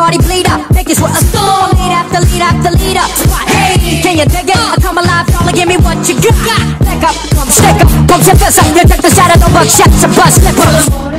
party bleeder. Make this with a storm. Lead after lead after leader. Hey, can you dig it? I come alive, y'all, give me what you got. Back up, come stick up, come zip this up. You check the shadow, no buck shots, a bus slipper.